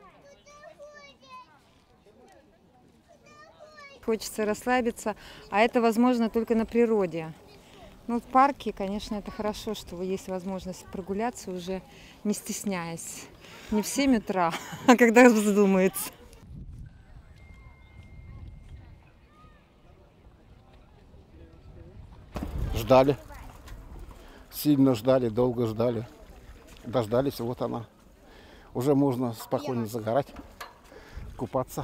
Хочется расслабиться, а это возможно только на природе. Ну, в парке, конечно, это хорошо, что есть возможность прогуляться уже не стесняясь. Не в 7 утра, а когда вздумается. Ждали. Сильно ждали, долго ждали. Дождались, вот она. Уже можно спокойно загорать, купаться.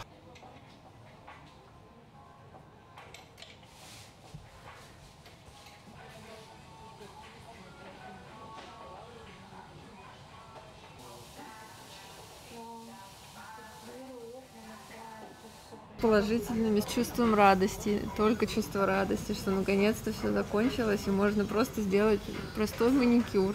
Положительными, с чувством радости, только чувство радости, что наконец-то все закончилось и можно просто сделать простой маникюр.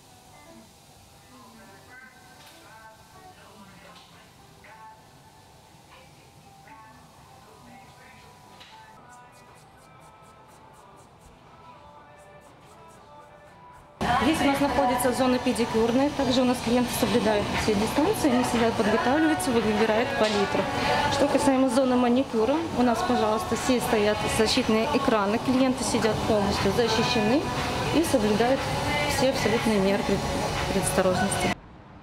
Здесь у нас находится зона педикюрная. Также у нас клиенты соблюдают все дистанции. Они сидят, подготавливаются, выбирают палитру. Что касаемо зоны маникюра, у нас, пожалуйста, все стоят защитные экраны. Клиенты сидят полностью защищены и соблюдают все абсолютные меры предосторожности.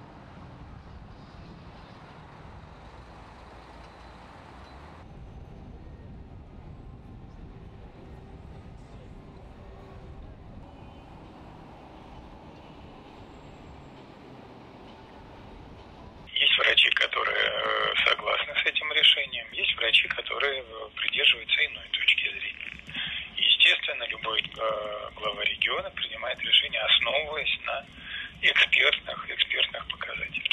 Есть врачи, которые согласны с этим решением, есть врачи, которые придерживаются иной точки зрения. Естественно, любой глава региона принимает решение, основываясь на экспертных показателях.